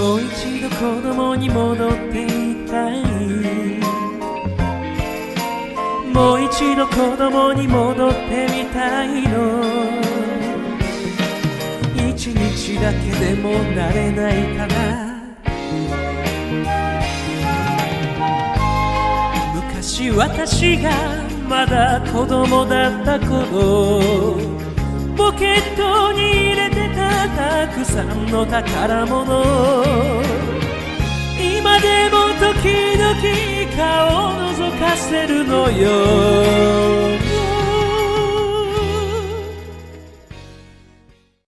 もう一度子供に戻っていたい、もう一度子供に戻ってみたいの。一日だけでもなれないかな。昔私がまだ子供だった頃、ポケットに入れてたたくさんの宝物、今でも時々顔を覗かせるのよ。